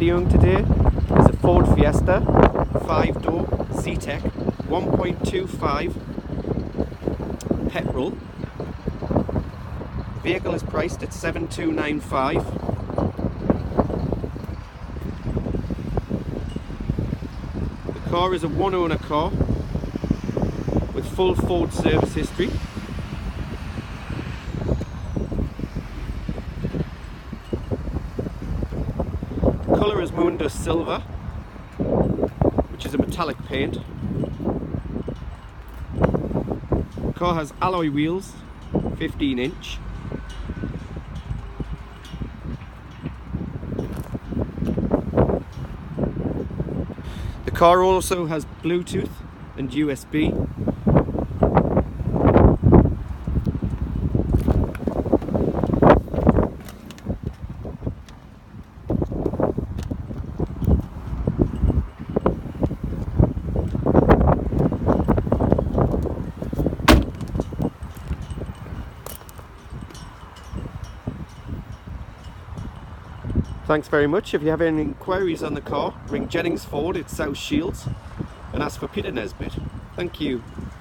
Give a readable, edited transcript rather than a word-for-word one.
videoing today is a Ford Fiesta 5-door Zetec 1.25 petrol. The vehicle is priced at 7,295. The car is a one-owner car with full Ford service history. The colour is Mundo Silver, which is a metallic paint. The car has alloy wheels, 15-inch. The car also has Bluetooth and USB. Thanks very much. If you have any inquiries on the car, ring Jennings Ford at South Shields and ask for Peter Nesbitt. Thank you.